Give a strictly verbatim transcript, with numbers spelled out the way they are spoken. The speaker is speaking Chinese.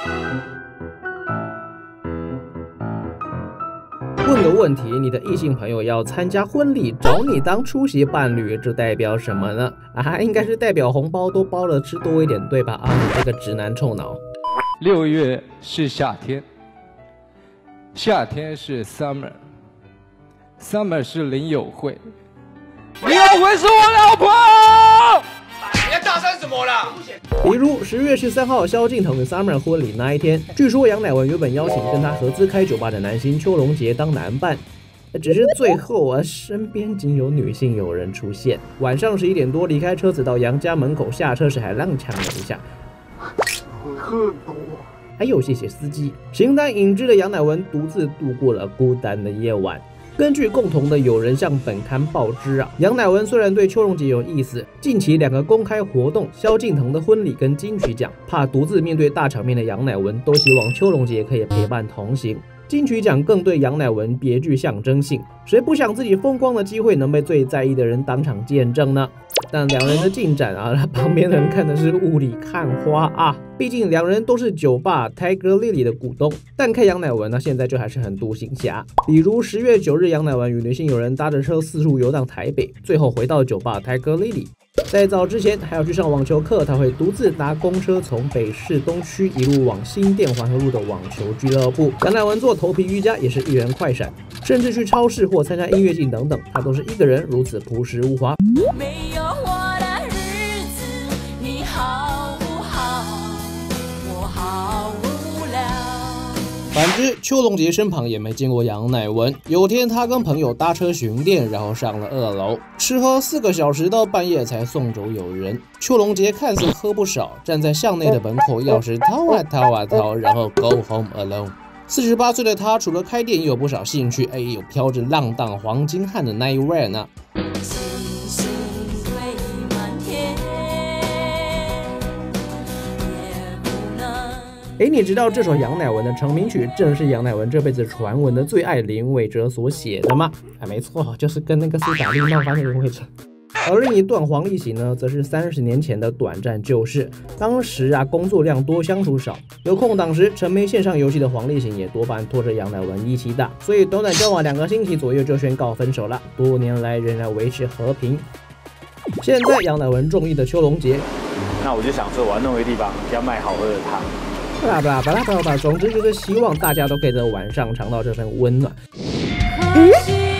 问个问题，你的异性朋友要参加婚礼，找你当出席伴侣，这代表什么呢？啊，应该是代表红包都包了，吃多一点，对吧？啊，你这个直男臭脑。 六月是夏天，夏天是 summer，summer 是林友会，林友会是我老婆。 你在大声什么啦？ 比如十月十三号萧敬腾的 Summer 婚礼那一天，据说杨乃文原本邀请跟他合资开酒吧的男星邱龙杰当男伴，只是最后啊，身边仅有女性友人出现。晚上十一点多离开车子到杨家门口，下车时还踉跄了一下。还有谢谢司机。形单影只的杨乃文独自度过了孤单的夜晚。根据共同的友人向本刊报知啊，杨乃文虽然对邱龙杰有意思，近期两个公开活动，萧敬腾的婚礼跟金曲奖，怕独自面对大场面的杨乃文，都希望邱龙杰可以陪伴同行。金曲奖更对杨乃文别具象征性，谁不想自己风光的机会能被最在意的人当场见证呢？但两人的进展啊，旁边的人看的是雾里看花啊。毕竟两人都是酒吧 Tiger Lily 的股东，但看杨乃文呢，现在就还是很独行侠。比如十月九日，杨乃文与女性友人搭着车四处游荡台北，最后回到酒吧 Tiger Lily。在早之前还要去上网球课，他会独自搭公车从北市东区一路往新店环河路的网球俱乐部。杨乃文做头皮瑜伽也是一人快闪，甚至去超市或参加音乐季等等，他都是一个人如此朴实无华。没有我的日子，你好不好？我好无聊。反之，邱龙杰身旁也没见过杨乃文。有天他跟朋友搭车巡店，然后上了二楼，吃喝四个小时，到半夜才送走友人。邱龙杰看似喝不少，站在巷内的门口，钥匙掏啊掏啊掏，然后 go home alone。四十八岁的他，除了开店，也有不少兴趣。哎，有飘着浪荡黄金汉的 Nightwear 呢。哎，你知道这首杨乃文的成名曲正是杨乃文这辈子传闻的最爱林伟哲所写的吗？啊，没错，就是跟那个苏打绿闹翻的林伟哲。而另一段黄立行呢，则是三十年前的短暂旧事。当时啊，工作量多，相处少，有空档时沉迷线上游戏的黄立行也多半拖着杨乃文一起打，所以短短交往两个星期左右就宣告分手了。多年来仍然维持和平。现在杨乃文中意的邱龙杰， 那我就想说，我要弄个地方要卖好喝的汤。 巴拉巴拉巴拉巴拉，总之就是希望大家都可以在晚上尝到这份温暖。嗯